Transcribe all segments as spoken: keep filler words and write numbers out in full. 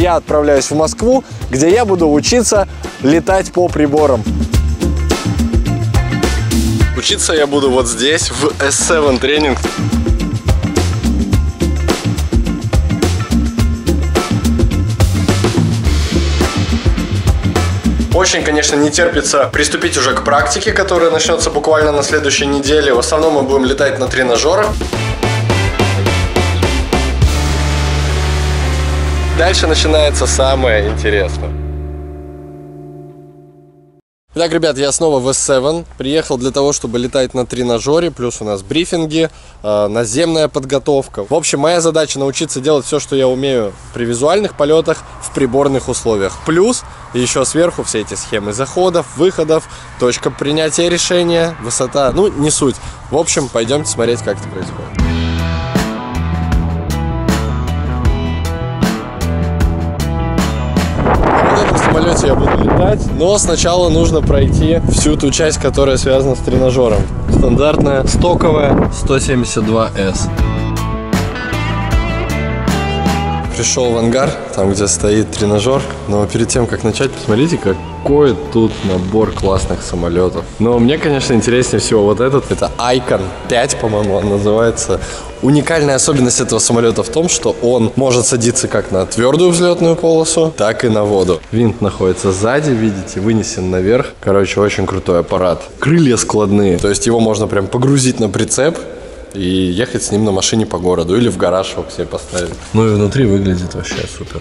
я отправляюсь в Москву, где я буду учиться летать по приборам. Учиться я буду вот здесь, в эс семь тренинг. Очень, конечно, не терпится приступить уже к практике, которая начнется буквально на следующей неделе. В основном мы будем летать на тренажерах. Дальше начинается самое интересное. Итак, ребят, я снова в эс семь. Приехал для того, чтобы летать на тренажере. Плюс у нас брифинги, э, наземная подготовка. В общем, моя задача научиться делать все, что я умею при визуальных полетах в приборных условиях. Плюс еще сверху все эти схемы заходов, выходов, точка принятия решения, высота. Ну, не суть. В общем, пойдемте смотреть, как это происходит. В самолете я буду летать, но сначала нужно пройти всю ту часть, которая связана с тренажером. Стандартная, стоковая сто семьдесят два эс. Пришел в ангар, там где стоит тренажер, но перед тем как начать, посмотрите, какой тут набор классных самолетов. Но мне, конечно, интереснее всего вот этот, это Icon пять, по-моему, он называется. Уникальная особенность этого самолета в том, что он может садиться как на твердую взлетную полосу, так и на воду. Винт находится сзади, видите, вынесен наверх. Короче, очень крутой аппарат. Крылья складные, то есть его можно прям погрузить на прицеп и ехать с ним на машине по городу или в гараж его к себе поставить. Ну и внутри выглядит вообще супер.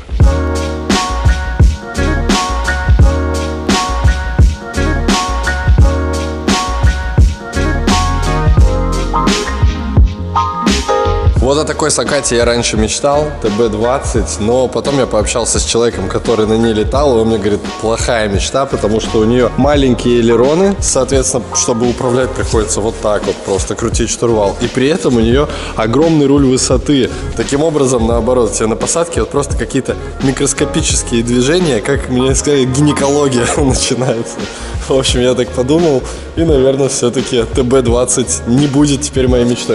Вот о такой Сакате я раньше мечтал, тэ бэ двадцать, но потом я пообщался с человеком, который на ней летал, и он мне говорит, плохая мечта, потому что у нее маленькие элероны, соответственно, чтобы управлять, приходится вот так вот просто крутить штурвал, и при этом у нее огромный руль высоты. Таким образом, наоборот, тебе на посадке вот просто какие-то микроскопические движения, как мне сказали, гинекология начинается. В общем, я так подумал, и, наверное, все-таки тэ бэ двадцать не будет теперь моей мечтой.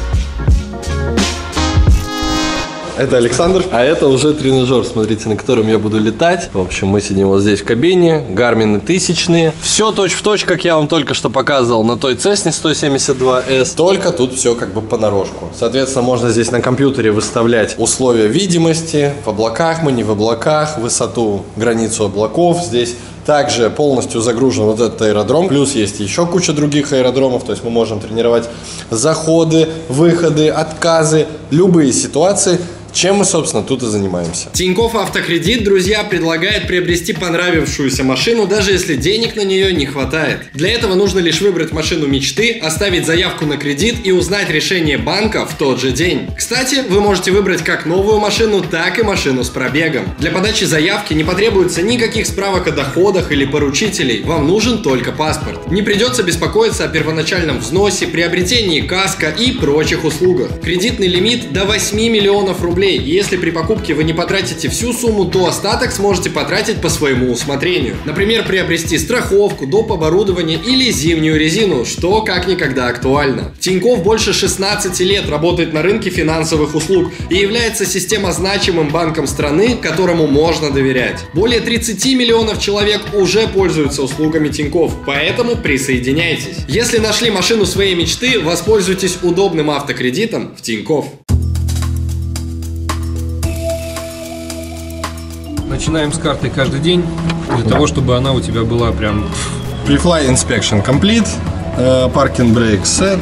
Это Александр, а это уже тренажер, смотрите, на котором я буду летать. В общем, мы сидим вот здесь в кабине, Гармины тысячные. Все точь-в-точь, как я вам только что показывал на той Cessna сто семьдесят два эс. Только тут все как бы понарошку. Соответственно, можно здесь на компьютере выставлять условия видимости. В облаках мы, не в облаках, высоту, границу облаков. Здесь также полностью загружен вот этот аэродром. Плюс есть еще куча других аэродромов. То есть мы можем тренировать заходы, выходы, отказы, любые ситуации. Чем мы, собственно, тут и занимаемся. Тинькофф Автокредит, друзья, предлагает приобрести понравившуюся машину, даже если денег на нее не хватает. Для этого нужно лишь выбрать машину мечты, оставить заявку на кредит и узнать решение банка в тот же день. Кстати, вы можете выбрать как новую машину, так и машину с пробегом. Для подачи заявки не потребуется никаких справок о доходах или поручителей, вам нужен только паспорт. Не придется беспокоиться о первоначальном взносе, приобретении каска и прочих услугах. Кредитный лимит до восьми миллионов рублей. И если при покупке вы не потратите всю сумму, то остаток сможете потратить по своему усмотрению. Например, приобрести страховку, доп. Оборудование или зимнюю резину, что как никогда актуально. Тинькофф больше шестнадцати лет работает на рынке финансовых услуг и является системозначимым банком страны, которому можно доверять. Более тридцати миллионов человек уже пользуются услугами Тинькофф, поэтому присоединяйтесь. Если нашли машину своей мечты, воспользуйтесь удобным автокредитом в Тинькофф. Начинаем с карты каждый день, для того, чтобы она у тебя была прям... Pre-fly inspection complete, uh, parking brake set.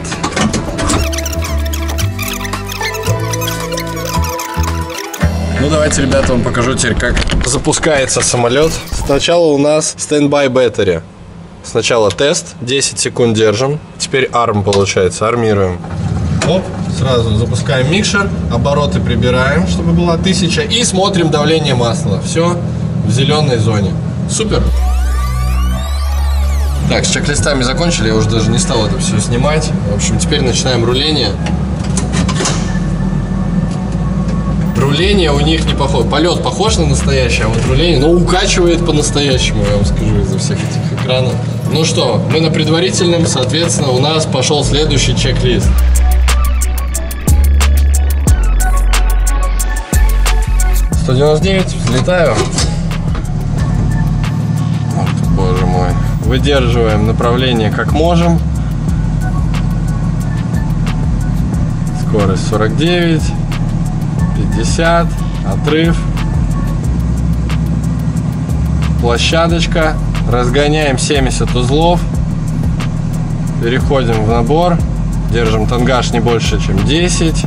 Ну давайте, ребята, вам покажу теперь, как запускается самолет. Сначала у нас standby battery. Сначала тест, десять секунд держим. Теперь арм получается, армируем. Оп, сразу запускаем микшер, обороты прибираем, чтобы была тысяча, и смотрим давление масла. Все в зеленой зоне. Супер. Так, с чек-листами закончили, я уже даже не стал это все снимать. В общем, теперь начинаем руление. Руление у них не похоже. Полет похож на настоящий, а вот руление, ну, укачивает по-настоящему, я вам скажу, из-за всех этих экранов. Ну что, мы на предварительном, соответственно, у нас пошел следующий чек-лист. сто девяносто девять, взлетаю. Ох ты, боже мой. Выдерживаем направление как можем. Скорость сорок девять, пятьдесят, отрыв. Площадочка. Разгоняем семьдесят узлов. Переходим в набор. Держим тангаж не больше, чем десять.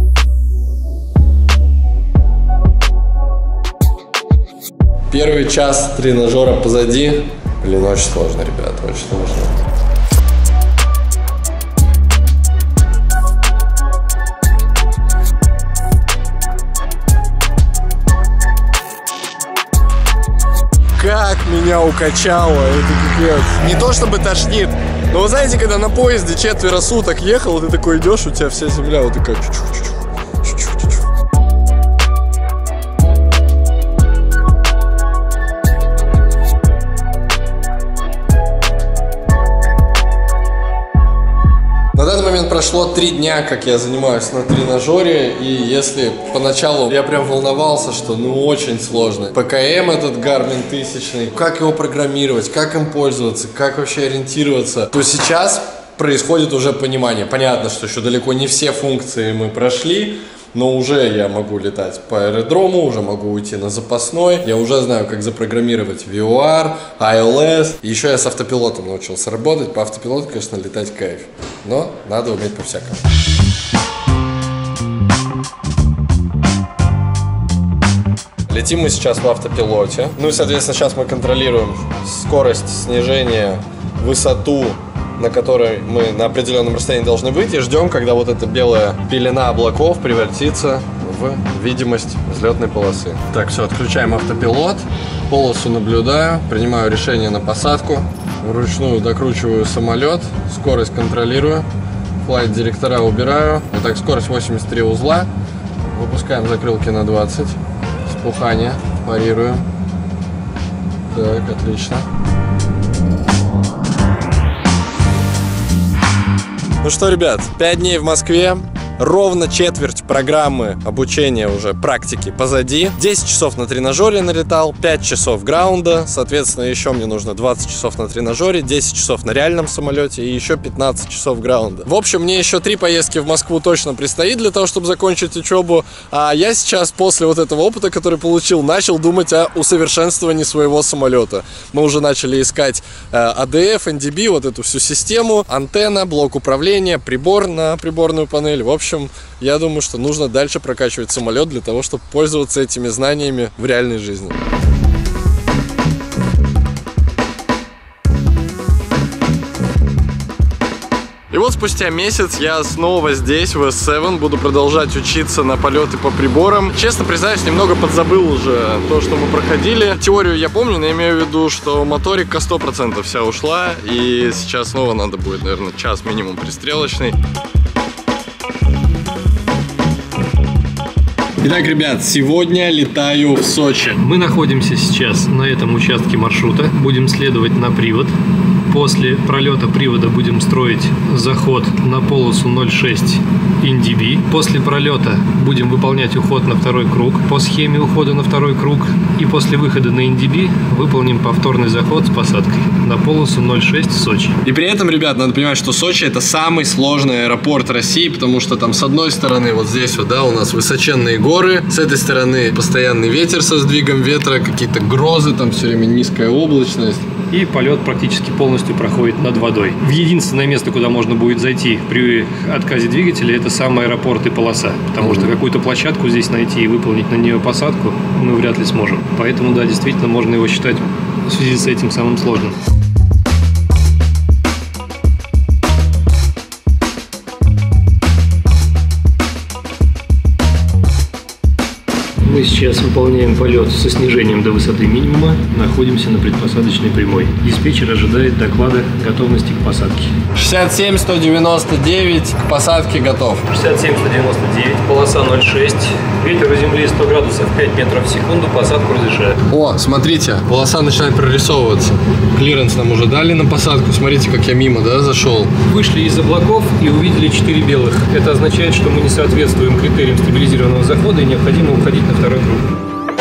Первый час тренажера позади. Блин, очень сложно, ребят, очень сложно. Как меня укачало, это пипец. Не то чтобы тошнит, но вы знаете, когда на поезде четверо суток ехал, ты такой идешь, у тебя вся земля вот такая чуть-чуть. На данный момент прошло три дня, как я занимаюсь на тренажере, и если поначалу я прям волновался, что ну очень сложно. ПКМ этот Garmin тысячный, как его программировать, как им пользоваться, как вообще ориентироваться, то сейчас происходит уже понимание. Понятно, что еще далеко не все функции мы прошли, но уже я могу летать по аэродрому, уже могу уйти на запасной. Я уже знаю, как запрограммировать ви о ар, ай эл эс. И еще я с автопилотом научился работать. По автопилоту, конечно, летать кайф. Но надо уметь по-всякому. Летим мы сейчас в автопилоте. Ну и, соответственно, сейчас мы контролируем скорость снижения, высоту, на которой мы на определенном расстоянии должны быть, и ждем, когда вот эта белая пелена облаков превратится в видимость взлетной полосы. Так, все, отключаем автопилот, полосу наблюдаю, принимаю решение на посадку, вручную докручиваю самолет, скорость контролирую, флайт-директора убираю. Итак, скорость восемьдесят три узла, выпускаем закрылки на двадцать, спухание, парируем. Так, отлично. Ну что, ребят, пять дней в Москве, ровно четверть программы обучения уже практики позади. десять часов на тренажере налетал, пять часов граунда, соответственно, еще мне нужно двадцать часов на тренажере, десять часов на реальном самолете и еще пятнадцать часов граунда. В общем, мне еще три поездки в Москву точно предстоит для того, чтобы закончить учебу, а я сейчас после вот этого опыта, который получил, начал думать о усовершенствовании своего самолета. Мы уже начали искать э, а дэ эф, эн ди би, вот эту всю систему, антенна, блок управления, прибор на приборную панель. В общем, В общем, я думаю, что нужно дальше прокачивать самолет для того, чтобы пользоваться этими знаниями в реальной жизни. И вот спустя месяц я снова здесь, в эс семь, буду продолжать учиться на полеты по приборам. Честно признаюсь, немного подзабыл уже то, что мы проходили. Теорию я помню, но я имею в виду, что моторика сто процентов вся ушла, и сейчас снова надо будет, наверное, час минимум пристрелочный. Итак, ребят, сегодня летаю в Сочи. Мы находимся сейчас на этом участке маршрута. Будем следовать на привод. После пролета привода будем строить заход на полосу ноль шесть эн ди би. После пролета будем выполнять уход на второй круг по схеме ухода на второй круг. И после выхода на эн ди би выполним повторный заход с посадкой на полосу ноль шесть Сочи. И при этом, ребят, надо понимать, что Сочи — это самый сложный аэропорт России, потому что там с одной стороны вот здесь вот, да, у нас высоченные горы, с этой стороны постоянный ветер со сдвигом ветра, какие-то грозы, там все время низкая облачность. И полет практически полностью проходит над водой. В единственное место, куда можно будет зайти при отказе двигателя, это сам аэропорт и полоса. Потому что какую-то площадку здесь найти и выполнить на нее посадку мы вряд ли сможем. Поэтому, да, действительно, можно его считать в связи с этим самым сложным. Мы сейчас выполняем полет со снижением до высоты минимума, находимся на предпосадочной прямой. Диспетчер ожидает доклада готовности к посадке. шестьдесят семь сто девяносто девять, к посадке готов. шестьдесят семь сто девяносто девять, полоса ноль шесть, ветер у земли сто градусов, пять метров в секунду, посадку разрешаю. О, смотрите, полоса начинает прорисовываться. Клиренс нам уже дали на посадку, смотрите, как я мимо, да, зашел. Вышли из облаков и увидели четыре белых. Это означает, что мы не соответствуем критериям стабилизированного захода и необходимо уходить на второй круг.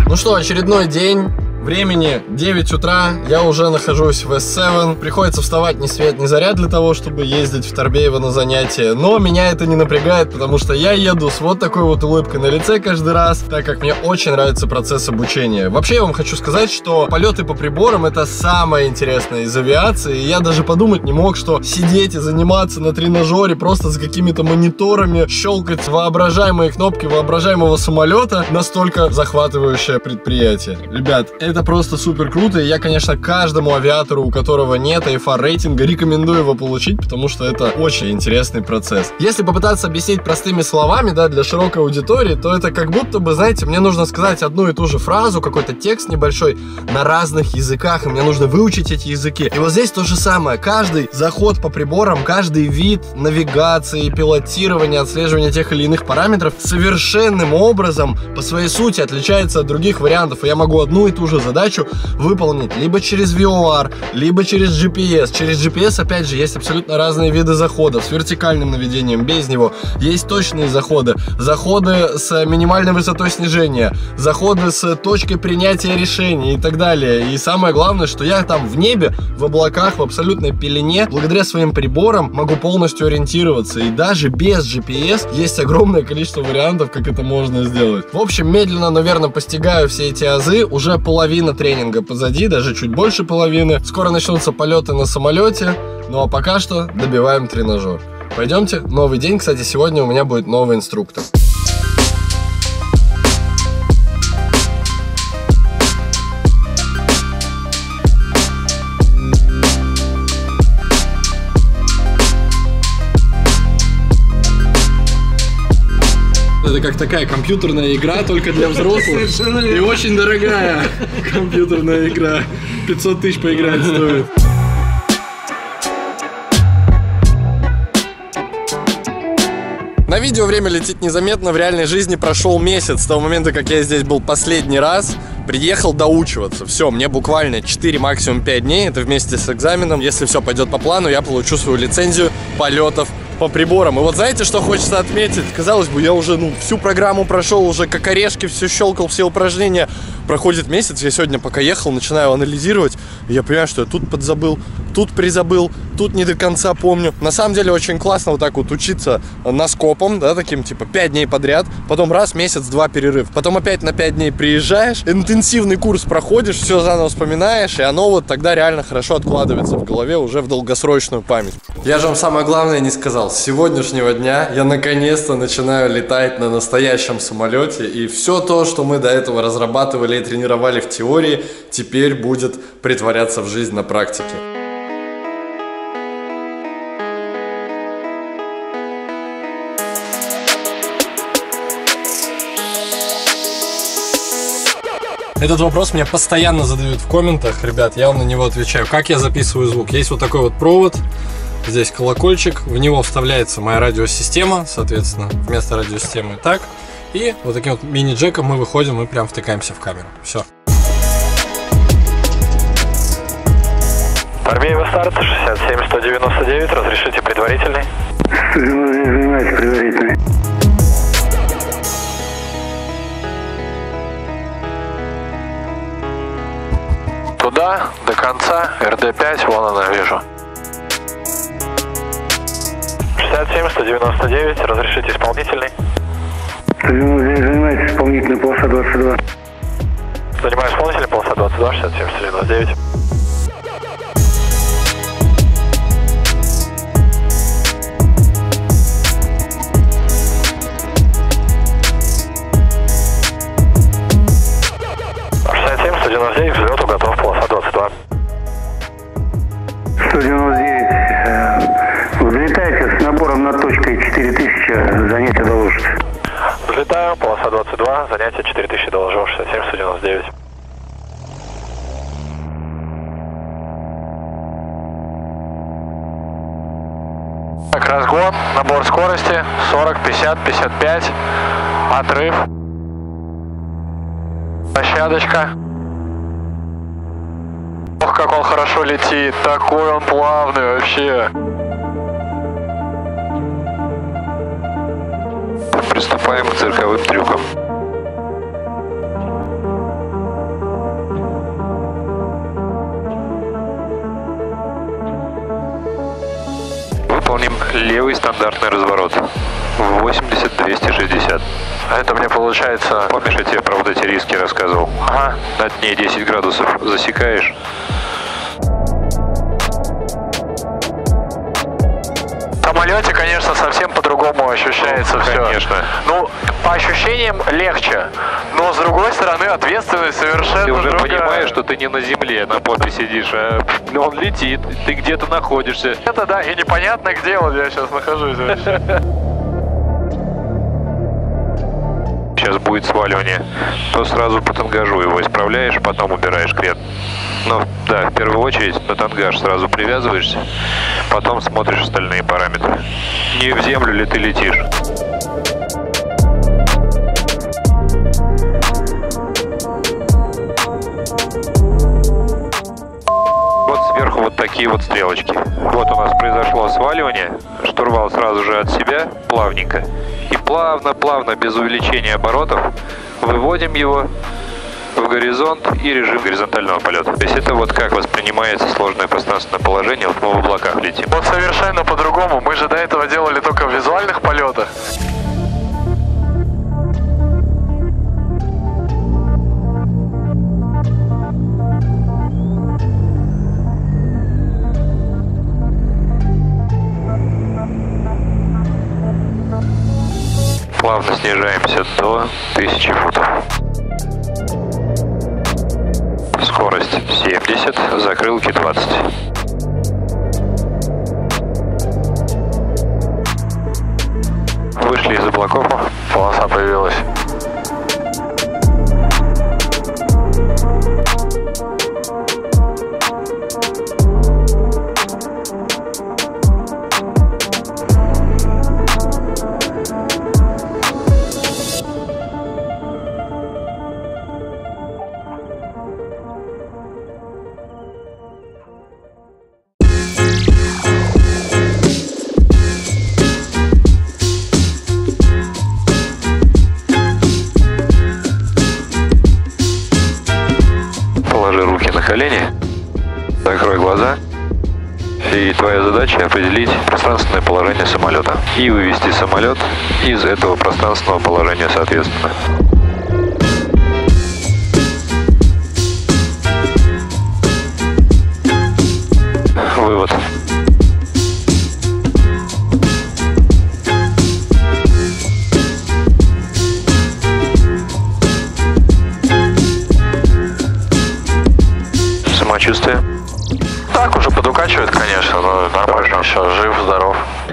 Ну что, очередной день. Времени девять утра, я уже нахожусь в эс семь. Приходится вставать ни свет ни заря для того, чтобы ездить в Торбеево на занятия. Но меня это не напрягает, потому что я еду с вот такой вот улыбкой на лице каждый раз, так как мне очень нравится процесс обучения. Вообще я вам хочу сказать, что полеты по приборам — это самое интересное из авиации. И я даже подумать не мог, что сидеть и заниматься на тренажере просто с какими-то мониторами, щелкать воображаемые кнопки воображаемого самолета — настолько захватывающее предприятие. Ребят, это просто супер круто, и я, конечно, каждому авиатору, у которого нет эй эф ар рейтинга, рекомендую его получить, потому что это очень интересный процесс. Если попытаться объяснить простыми словами, да, для широкой аудитории, то это как будто бы, знаете, мне нужно сказать одну и ту же фразу, какой-то текст небольшой на разных языках, и мне нужно выучить эти языки. И вот здесь то же самое. Каждый заход по приборам, каждый вид навигации, пилотирования, отслеживания тех или иных параметров совершенным образом по своей сути отличается от других вариантов, и я могу одну и ту же задачу выполнить либо через ви о ар, либо через джи пи эс. Через джи пи эс, опять же, есть абсолютно разные виды заходов. С вертикальным наведением, без него. Есть точные заходы. Заходы с минимальной высотой снижения. Заходы с точкой принятия решений и так далее. И самое главное, что я там в небе, в облаках, в абсолютной пелене, благодаря своим приборам могу полностью ориентироваться. И даже без джи пи эс есть огромное количество вариантов, как это можно сделать. В общем, медленно, но верно постигаю все эти азы. Уже половина тренинга позади, даже чуть больше половины. Скоро начнутся полеты на самолете, ну а пока что добиваем тренажер. Пойдемте, новый день. Кстати, сегодня у меня будет новый инструктор. Это как такая компьютерная игра, только для взрослых. И очень дорогая компьютерная игра. пятьсот тысяч поиграть стоит. На видео время летит незаметно, в реальной жизни прошел месяц с того момента, как я здесь был последний раз. Приехал доучиваться. Все, мне буквально четыре, максимум пять дней. Это вместе с экзаменом. Если все пойдет по плану, я получу свою лицензию полетов по приборам. И вот знаете, что хочется отметить? Казалось бы, я уже ну, всю программу прошел, уже как орешки, все щелкал, все упражнения. Проходит месяц, я сегодня пока ехал, начинаю анализировать, и я понимаю, что я тут подзабыл, тут призабыл, тут не до конца помню. На самом деле очень классно вот так вот учиться наскопом, да, таким типа пять дней подряд, потом раз, месяц, два перерыв, потом опять на пять дней приезжаешь, интенсивный курс проходишь, все заново вспоминаешь, и оно вот тогда реально хорошо откладывается в голове уже в долгосрочную память. Я же вам самое главное не сказал. С сегодняшнего дня я наконец-то начинаю летать на настоящем самолете, и все то, что мы до этого разрабатывали и тренировали в теории, теперь будет притворяться в жизнь на практике. Этот вопрос мне постоянно задают в комментах, ребят, я вам на него отвечаю. Как я записываю звук? Есть вот такой вот провод, здесь колокольчик, в него вставляется моя радиосистема, соответственно, вместо радиосистемы так. И вот таким вот мини-джеком мы выходим и прям втыкаемся в камеру. Все. Торбеево старт, шестьдесят семь сто девяносто девять, разрешите предварительный? Занимайте предварительный. Туда, до конца, эр дэ пять, вон она, вижу. шестьдесят семь сто девяносто девять, разрешите исполнительный? Занимайте исполнительный, полоса двадцать два. Занимаю исполнительный, полоса двадцать два, шестьдесят семь сто девяносто девять. шестьдесят семь сто девяносто девять, взлету готов, полоса двадцать два. сто девяносто девять. Взлетайте с набором на точкой четыре тысячи, занятие доложите. Взлетаю, полоса двадцать два, занятие четыре тысячи доложил, шестьдесят семь сто девяносто девять. Так, разгон, набор скорости, сорок, пятьдесят, пятьдесят пять, отрыв, площадочка. Ох, как он хорошо летит, такой он плавный вообще. Приступаем к цирковым трюкам. Левый стандартный разворот. восемьдесят двести шестьдесят. А это мне получается... Помнишь, я тебе про вот эти риски рассказывал? Ага. На дне десять градусов засекаешь. В самолете, конечно, совсем по-другому ощущается Ну, все. конечно. Ну, по ощущениям легче, но с другой стороны ответственность совершенно Ты уже другая. понимаешь, что ты не на земле на попе сидишь, а он летит, ты где-то находишься. Это да, и непонятно, где вот я сейчас нахожусь вообще. Сейчас будет сваливание, то сразу по тангажу его исправляешь, потом убираешь крен. Ну, да, в первую очередь на тангаж сразу привязываешься, потом смотришь остальные параметры. Не в землю ли ты летишь. Вот сверху вот такие вот стрелочки. Вот у нас произошло сваливание, штурвал сразу же от себя, плавненько. И плавно-плавно, без увеличения оборотов, выводим его в горизонт и режим горизонтального полета. То есть это вот как воспринимается сложное пространственное положение, вот мы в облаках летим. Вот совершенно по-другому. Мы же до этого делали только в визуальных полетах. Плавно снижаемся до тысячи футов. Скорость семьдесят, закрылки двадцать. Вышли из облаков. Полоса появилась. Положи руки на колени, закрой глаза, и твоя задача определить пространственное положение самолета и вывести самолет из этого пространственного положения соответственно. Вывод. Самочувствие. Так уже подукачивает, конечно, но нормально. Еще жив, здоров.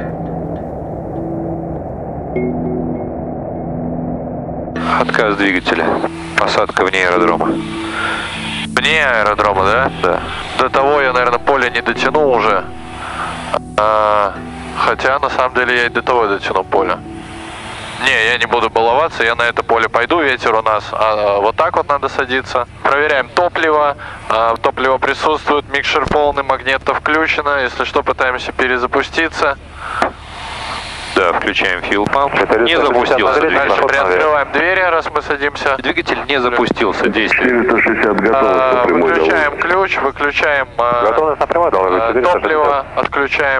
Отказ двигателя. Посадка вне аэродрома. Вне аэродрома, да? Да. До того я, наверное, поле не дотяну уже. А, хотя, на самом деле, я и до того дотяну поле. Не, я не буду баловаться, я на это поле пойду, ветер у нас а, вот так вот надо садиться. Проверяем топливо, а, топливо присутствует, микшер полный, магнето включено, если что, пытаемся перезапуститься. Да, включаем fuel pump. Не запустился. Дальше приоткрываем двери, раз мы садимся. Двигатель не запустился, действие. четыреста шестьдесят А, готовность на прямой выключаем ключ, выключаем а, Готовность на прямой должна быть а, четыреста шестьдесят. топливо, отключаем.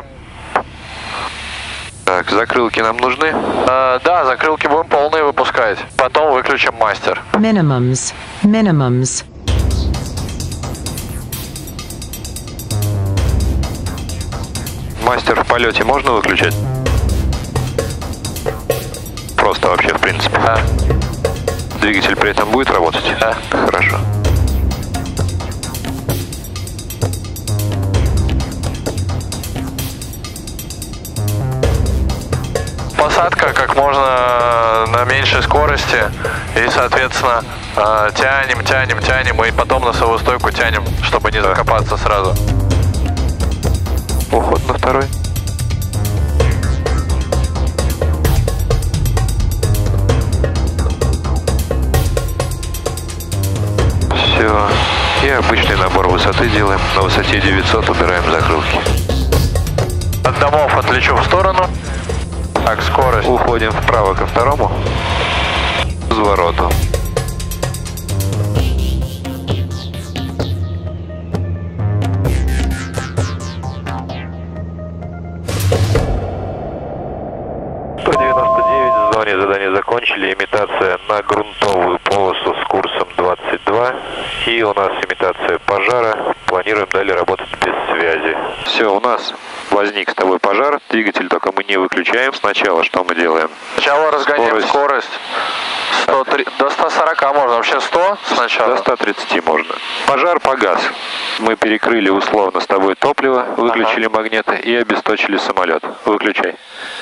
Так, закрылки нам нужны. А, да, закрылки будем полные выпускать. Потом выключим мастер. Minimums. Minimums. Мастер в полете можно выключать? Просто вообще, в принципе. Да. Двигатель при этом будет работать? Да. Хорошо. Посадка как можно на меньшей скорости. И, соответственно, э, тянем, тянем, тянем. И потом носовую стойку тянем, чтобы не закопаться сразу. Уход на второй. Все. И обычный набор высоты делаем. На высоте девятьсот убираем закрылки. От домов отлечу в сторону. Так, скорость. Уходим вправо ко второму развороту. сто девяносто девять, в зоне задания закончили. Имитация на грунтовую полосу с курсом двадцать два. И у нас имитация пожара. Планируем далее работать без связи. Все, у нас возник с тобой пожар. Двигатель только мы не выключаем. Сначала что мы делаем? Сначала разгоняем скорость. скорость. сто три, до ста сорока можно, вообще сто сначала? До ста тридцати можно. Пожар погас. Мы перекрыли условно с тобой топливо, выключили ага. магниты и обесточили самолет. Выключай.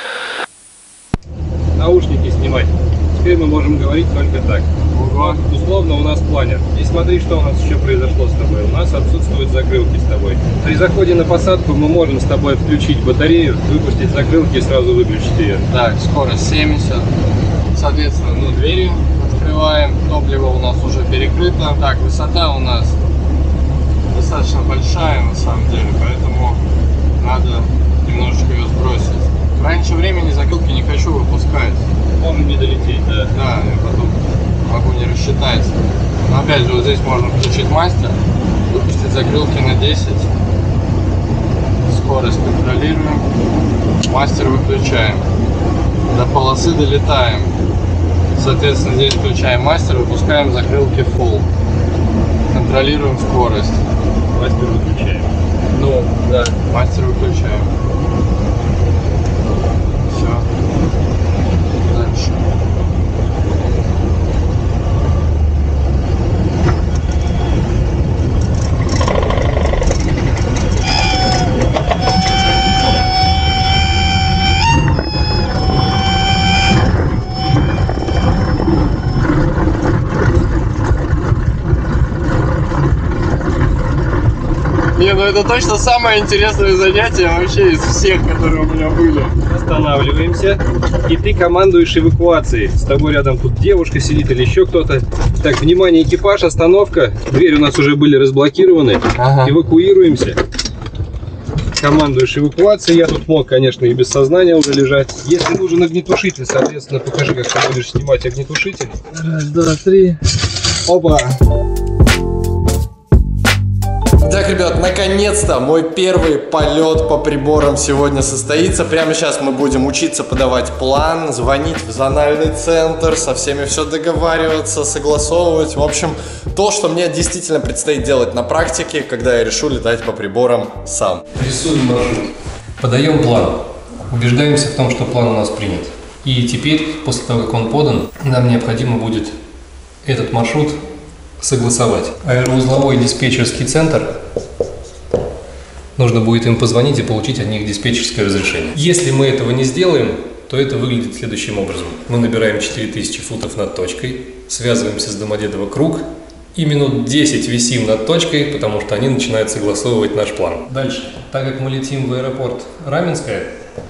Наушники снимать. Теперь мы можем говорить только так. Ого. Условно у нас планер. И смотри, что у нас еще произошло с тобой. У нас отсутствуют закрылки с тобой. При заходе на посадку мы можем с тобой включить батарею, выпустить закрылки и сразу выключить ее. Так, скорость семьдесят. Соответственно, ну, двери открываем. Топливо у нас уже перекрыто. Так, высота у нас достаточно большая на самом деле, поэтому надо немножечко ее сбросить. Раньше времени закрылки не хочу выпускать. Можно не долететь, да? Да, я потом могу не рассчитать. Но опять же, вот здесь можно включить мастер, выпустить закрылки на десять. Скорость контролируем. Мастер выключаем. До полосы долетаем. Соответственно, здесь включаем мастер, выпускаем закрылки full. Контролируем скорость. Мастер выключаем. Ну, да. Мастер выключаем. Все. Дальше. Не, ну это точно самое интересное занятие вообще из всех, которые у меня были. Останавливаемся, и ты командуешь эвакуацией. С тобой рядом тут девушка сидит или еще кто-то. Так, внимание, экипаж, остановка. Двери у нас уже были разблокированы. Ага. Эвакуируемся. Командуешь эвакуацией. Я тут мог, конечно, и без сознания уже лежать. Если нужен огнетушитель, соответственно, покажи, как ты будешь снимать огнетушитель. Раз, два, три. Опа! Так, ребят, наконец-то мой первый полет по приборам сегодня состоится. Прямо сейчас мы будем учиться подавать план, звонить в зональный центр, со всеми все договариваться, согласовывать. В общем, то, что мне действительно предстоит делать на практике, когда я решу летать по приборам сам. Рисуем маршрут. Подаем план. Убеждаемся в том, что план у нас принят. И теперь, после того, как он подан, нам необходимо будет этот маршрут согласовать. Аэроузловой диспетчерский центр, нужно будет им позвонить и получить от них диспетчерское разрешение. Если мы этого не сделаем, то это выглядит следующим образом. Мы набираем четыре тысячи футов над точкой, связываемся с Домодедово круг и минут десять висим над точкой, потому что они начинают согласовывать наш план. Дальше, так как мы летим в аэропорт Раменское,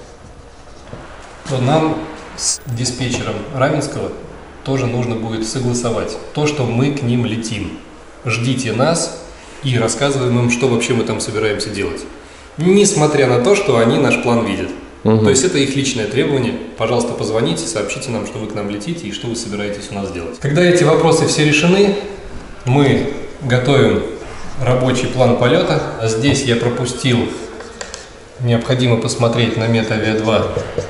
то нам с диспетчером Раменского тоже нужно будет согласовать то, что мы к ним летим. Ждите нас и рассказываем им, что вообще мы там собираемся делать. Несмотря на то, что они наш план видят. Угу. То есть это их личное требование. Пожалуйста, позвоните, сообщите нам, что вы к нам летите и что вы собираетесь у нас делать. Когда эти вопросы все решены, мы готовим рабочий план полета. Здесь я пропустил, необходимо посмотреть на Метавиа два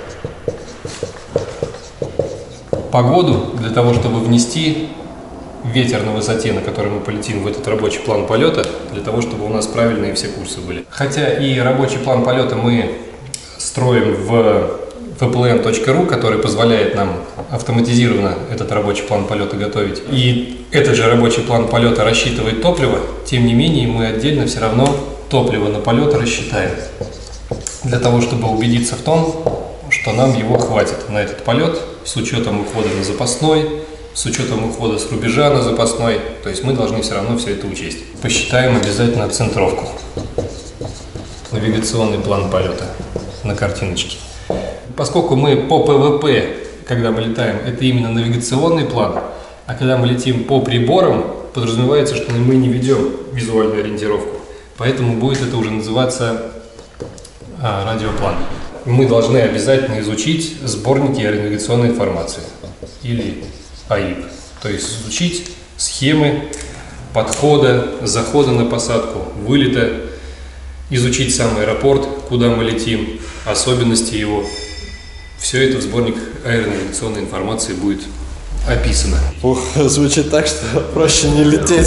погоду, для того, чтобы внести ветер на высоте, на которой мы полетим, в этот рабочий план полета, для того, чтобы у нас правильные все курсы были. Хотя и рабочий план полета мы строим в ви пи эл эн точка ру, который позволяет нам автоматизированно этот рабочий план полета готовить. И этот же рабочий план полета рассчитывает топливо, тем не менее мы отдельно все равно топливо на полет рассчитаем, для того, чтобы убедиться в том, что нам его хватит на этот полет, с учетом ухода на запасной, с учетом ухода с рубежа на запасной. То есть мы должны все равно все это учесть. Посчитаем обязательно центровку. Навигационный план полета на картиночке. Поскольку мы по пэ вэ пэ, когда мы летаем, это именно навигационный план, а когда мы летим по приборам, подразумевается, что мы не ведем визуальную ориентировку. Поэтому будет это уже называться а, радиоплан. Мы должны обязательно изучить сборники аэронавигационной информации, или а и пи, то есть изучить схемы подхода, захода на посадку, вылета, изучить сам аэропорт, куда мы летим, особенности его. Все это в сборник аэронавигационной информации будет описано. Ух, звучит так, что проще не лететь.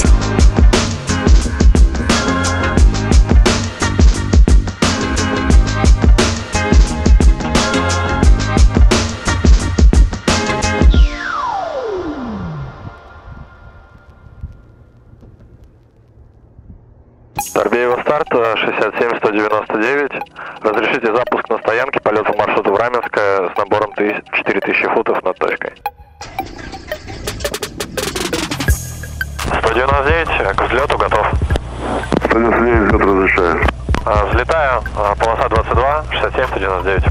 Торбеево старт, шестьдесят семь сто девяносто девять. Разрешите запуск на стоянке, полет по маршруту в Раменское с набором четыре тысячи футов над точкой. сто девяносто девять, к взлету готов. сто девяносто девять, взлет разрешаю. А, взлетаю, а, полоса двадцать два, шестьдесят семь сто девяносто девять.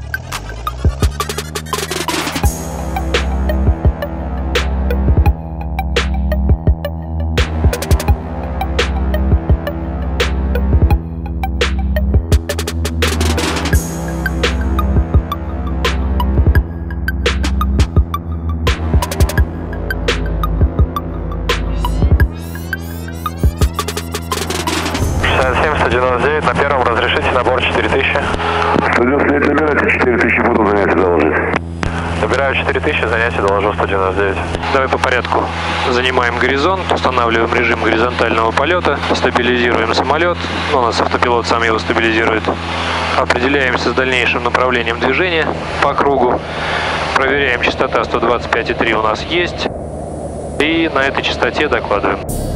сто девяносто девять, на первом разрешите набор четыре тысячи. сто девяносто девять набирайте, четыре тысячи футов занятия доложить. Набираю четыре тысячи, занятия доложу сто девяносто девять. Давай по порядку. Занимаем горизонт, устанавливаем режим горизонтального полета, стабилизируем самолет, ну, у нас автопилот сам его стабилизирует. Определяемся с дальнейшим направлением движения по кругу. Проверяем, частота сто двадцать пять и три у нас есть. И на этой частоте докладываем.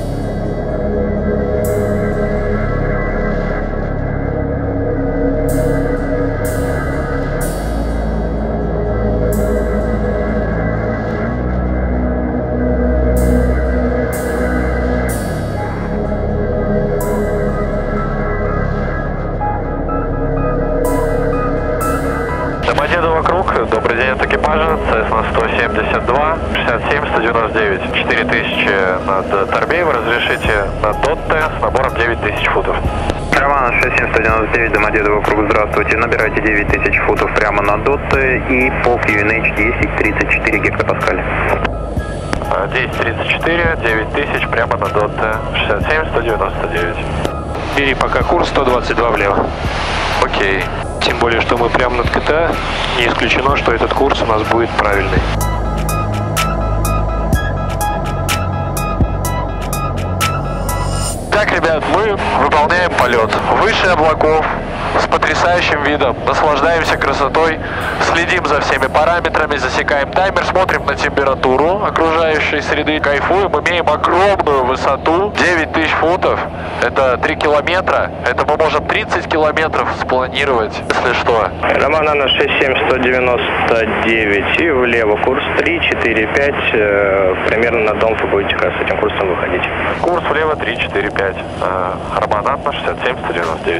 Домодедово круг, добрый день от экипажа, Cessna сто семьдесят два, шестьдесят семь сто девяносто девять, четыре тысячи над Торбеево, разрешите над Дотте с набором девять тысяч футов. Роман шестьдесят семь сто девяносто девять, Домодедово круг, здравствуйте, набирайте девять тысяч футов прямо на Дотте и по кью эн эйч десять тридцать четыре гектопаскаль. десять тридцать четыре, девять тысяч прямо на Дотте, шестьдесят семь сто девяносто девять. Бери пока курс сто двадцать два влево. Окей. Тем более, что мы прямо над КТА, не исключено, что этот курс у нас будет правильный. Так, ребят, мы выполняем полет выше облаков, с потрясающим видом, наслаждаемся красотой, следим за всеми параметрами, засекаем таймер, смотрим на температуру окружающей среды, кайфуем, имеем огромную высоту, девять тысяч футов, это три километра, это мы можем тридцать километров спланировать, если что. Роман Анна шестьдесят семь сто девяносто девять и влево курс три четыре пять, э, примерно на дом вы будете как с этим курсом выходить. Курс влево три четыре пять, э, Роман Анна шестьдесят семь сто девяносто девять.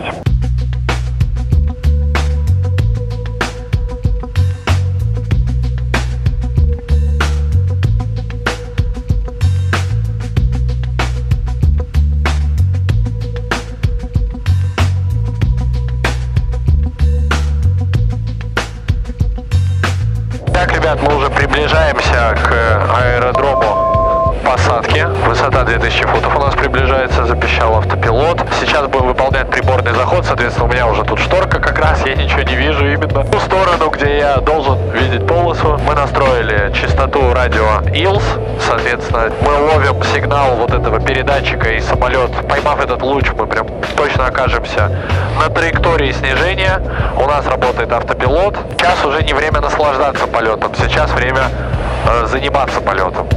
Так, ребят, мы уже приближаемся к аэродрому посадки. Высота две тысячи футов у нас приближается, запищал автопилот. Сейчас будем выполнять приборный заход, соответственно, у меня уже тут шторка как раз, я ничего не вижу именно. В ту сторону, где я должен видеть полосу, мы настроили частоту радио ай эл эс, соответственно, мы ловим сигнал вот этого передатчика, и самолет, поймав этот луч, мы прям точно окажемся на траектории снижения. У нас работает автопилот. Сейчас уже не время наслаждаться полетом, сейчас время э, заниматься полетом.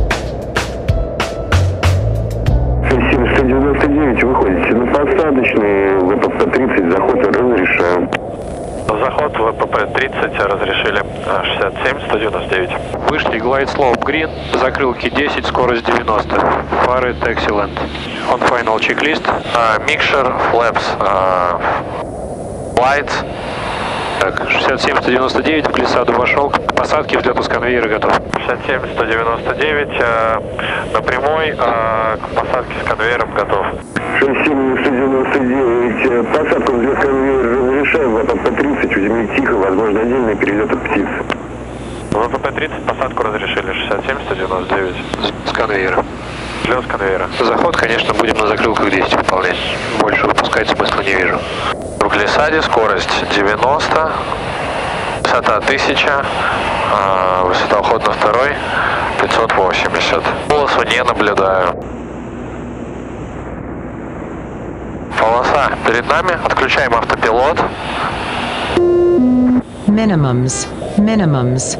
шестьдесят семь сто девяносто девять, выходите на посадочный, вэ пэ пэ тридцать, заход разрешаем. Заход вэ пэ пэ тридцать разрешили, шестьдесят семь сто девяносто девять. Вышли, glide slope green, закрылки десять, скорость девяносто. Фары taxi land. On final checklist. Uh, mixture, flaps, uh, lights. Так, шестьдесят семь сто девяносто девять, в глиссаду вошел, к посадке, взлету с конвейера готов. шестьдесят семь сто девяносто девять, uh, на прямой, uh, к посадке с конвейером готов. шестьдесят семь сто девяносто девять, посадку взлет конвейера разрешаем, вэ пэ пэ тридцать, у земли тихо, возможно отдельный перелет от птиц. вэ пэ пэ тридцать, посадку разрешили, шестьдесят семь сто девяносто девять. С конвейера. Взлет с конвейера. Заход, конечно, будем на закрылках десять выполнять. Больше выпускать смысла не вижу. В глиссаде скорость девяносто, Высота тысяча, а, высота уход на второй пятьсот восемьдесят. Полосу не наблюдаю. Полоса перед нами, отключаем автопилот. Minimums. Minimums.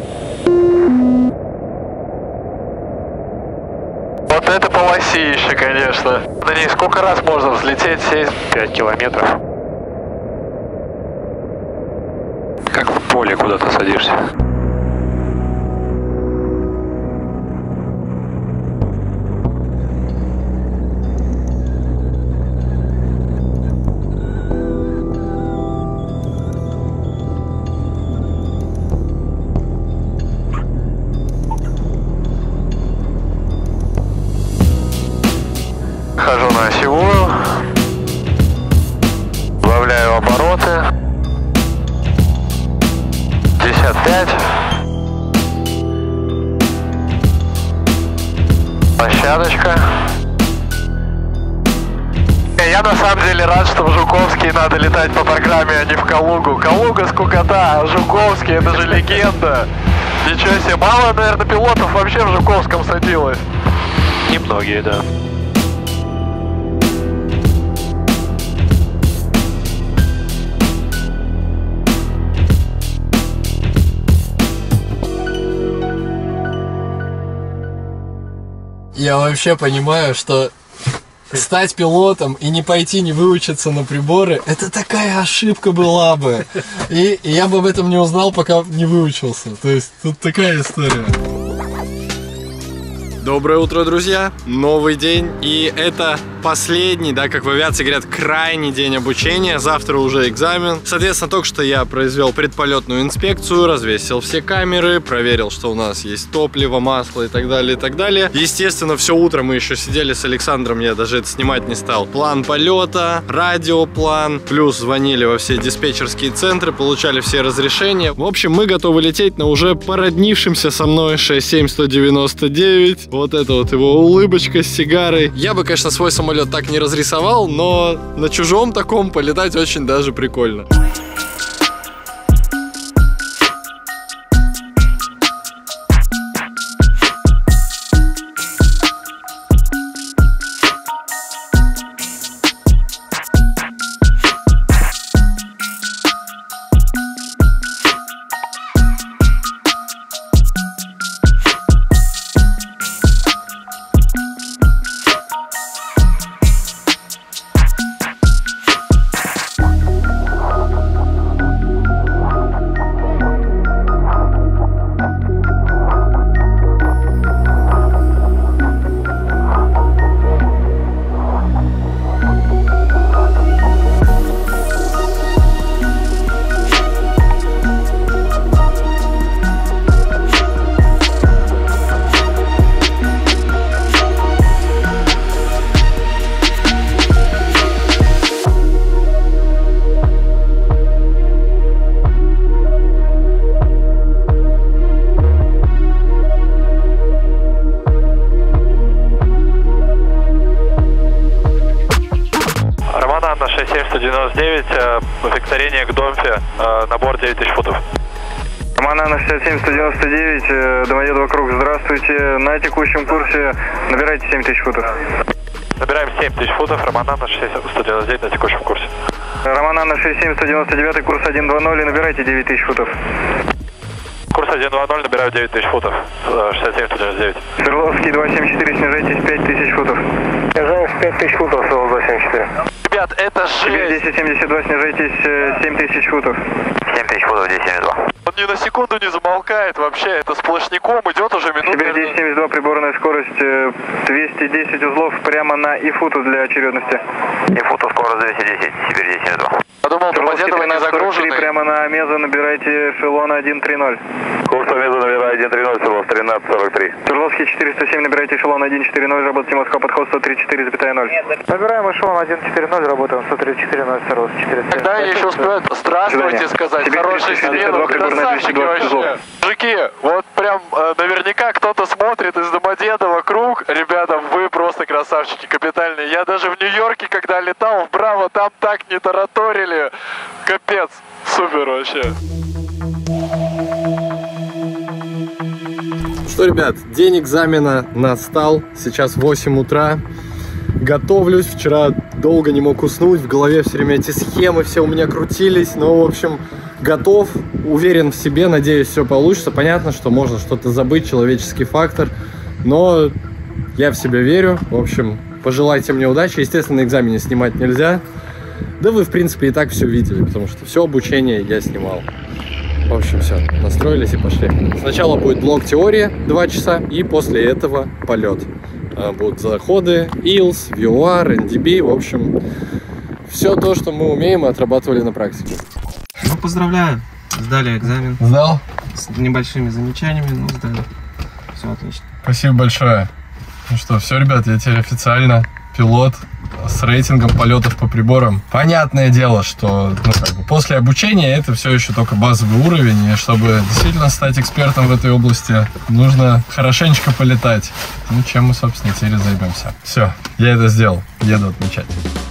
Вот это полосище, конечно. На ней сколько раз можно взлететь, сесть? пять километров. Как в поле куда-то садишься. Хожу на осевую, добавляю обороты, пятьдесят пять, площадочка. Я на самом деле рад, что в Жуковский надо летать по программе, а не в Калугу. Калуга скукота, а Жуковский это же легенда. Ничего себе, мало, наверное, пилотов вообще в Жуковском садилось. Немногие, да. Я вообще понимаю, что стать пилотом и не пойти, не выучиться на приборы, это такая ошибка была бы. И, и я бы об этом не узнал, пока не выучился. То есть тут такая история. Доброе утро, друзья! Новый день, и это последний, да, как в авиации говорят, крайний день обучения. Завтра уже экзамен. Соответственно, только что я произвел предполетную инспекцию, развесил все камеры, проверил, что у нас есть топливо, масло и так далее, и так далее. Естественно, все утро мы еще сидели с Александром, я даже это снимать не стал. План полета, радиоплан, плюс звонили во все диспетчерские центры, получали все разрешения. В общем, мы готовы лететь на уже породнившемся со мной шесть семь сто девяносто девять. Вот это вот его улыбочка с сигарой. Я бы, конечно, свой самолет так не разрисовал, но на чужом таком полетать очень даже прикольно. шесть семь сто девяносто девять, повторение к Домфе, набор девять тысяч футов. Роман Анна шестьдесят семь сто девяносто девять, Домодедово круг, здравствуйте. На текущем курсе набирайте семь тысяч футов. Набираем семь тысяч футов, Роман Анна шесть семь сто девяносто девять на текущем курсе. Роман Анна шесть семь сто девяносто девять, курс один два ноль, набирайте девять тысяч футов. Курс один два ноль, набираю девять тысяч футов, шестьдесят семь сто девяносто девять. Свердловский два семь четыре, снижайтесь пять тысяч футов. Снижаемся пять тысяч футов, Свердлов два семь четыре. Ребят, это жесть. десять семьдесят два, снижайтесь семь тысяч футов. семь тысяч футов, десять семьдесят два. Он ни на секунду не замолкает вообще, это сплошняком идет уже минут. Сибирь десять семьдесят два, приборная скорость двести десять узлов прямо на ИФУТу для очередности. ИФУТу скорость двести десять, Сибирь десять семьдесят два. Я думал, Домодедово не загруженный. Прямо на Меза набирайте эшелон один три ноль. Курс Меза набираю один три ноль, Свердлов тринадцать сорок три. Свердловский четыреста семь, набирайте эшелон один четыре ноль, работайте Москва, подход сто тридцать четыре ноль. Набираем эшелон один четыре ноль, работаем сто тридцать четыре ноль, Свердловский четыреста семь. Когда я еще успею здравствуйте сказать, хороший смену, красавчики вообще. Мужики, вот прям э, наверняка кто-то смотрит из Домодедово круг. Ребята, вы просто красавчики капитальные. Я даже в Нью-Йорке, когда летал в Браво, там так не тараторили. Капец, супер вообще. что, ребят, день экзамена настал. Сейчас восемь утра. Готовлюсь. Вчера долго не мог уснуть. В голове все время эти схемы все у меня крутились. Но, в общем, готов. Уверен в себе. Надеюсь, все получится. Понятно, что можно что-то забыть. Человеческий фактор. Но я в себя верю. В общем, пожелайте мне удачи. Естественно, на экзамене снимать нельзя. Да вы, в принципе, и так все видели. Потому что все обучение я снимал. В общем, все, настроились и пошли. Сначала будет блок теории два часа, и после этого полет. Будут заходы, ай эл эс, ви о ар, эн ди би, в общем, все то, что мы умеем, мы отрабатывали на практике. Ну, поздравляю, сдали экзамен. Сдал? С небольшими замечаниями, но сдали. Все отлично. Спасибо большое. Ну что, все, ребят, я теперь официально пилот с рейтингом полетов по приборам. Понятное дело, что ну, как бы после обучения это все еще только базовый уровень, и чтобы действительно стать экспертом в этой области, нужно хорошенечко полетать. Ну, чем мы, собственно, теперь и займемся. Все, я это сделал. Еду отмечать.